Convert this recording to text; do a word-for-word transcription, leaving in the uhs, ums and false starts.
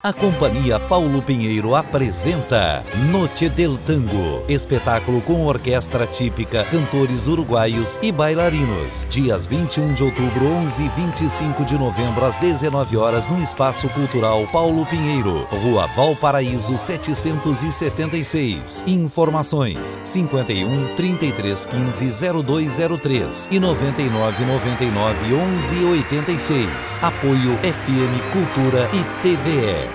A Companhia Paulo Pinheiro apresenta Noche del Tango, espetáculo com orquestra típica, cantores uruguaios e bailarinos. Dias vinte e um de outubro, onze e vinte e cinco de novembro, às dezenove horas, no Espaço Cultural Paulo Pinheiro, Rua Valparaíso setecentos e setenta e seis. Informações: cinquenta e um, trinta e três, quinze, zero dois zero três e noventa e nove, noventa e nove, onze, oitenta e seis. Apoio F M Cultura e T V E.